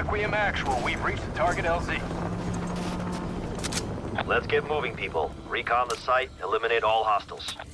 Requiem Actual, we've reached the target LZ. Let's get moving, people. Recon the site, eliminate all hostiles.